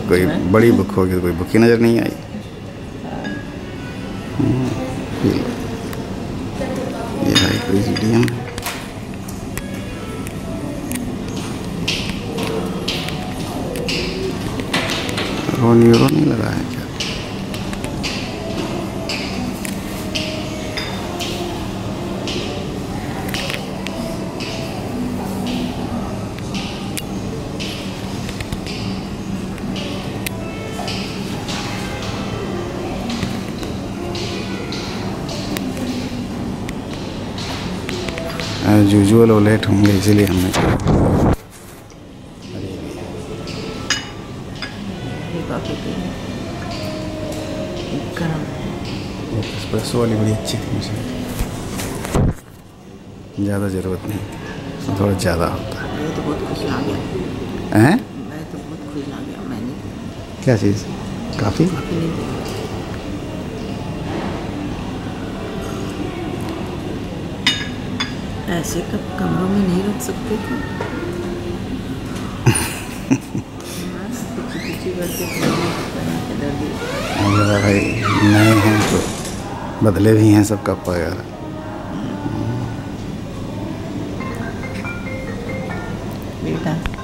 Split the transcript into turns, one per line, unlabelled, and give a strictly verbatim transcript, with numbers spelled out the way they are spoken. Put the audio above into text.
कोई बड़ी बुक होगी तो कोई बुक ही नज़र नहीं आई। ये है प्रेसिडियम। रोन यूरो नहीं लगा है क्या? यूजुअल वो लेट होंगे इसीलिए हमने एस्प्रेसो वाली बड़ी अच्छी थी, मुझे ज़्यादा ज़रूरत नहीं, तो थोड़ा ज़्यादा होता है।
मैं तो बहुत खुश आ गया
हैं?
मैं तो बहुत खुश आ गया। मैंने
क्या चीज़? काफ़ी
ऐसे कब कमरों में नहीं रख सकते थे।
अगर भाई नए हैं तो बदले भी हैं सब कप वगैरह।
बेटा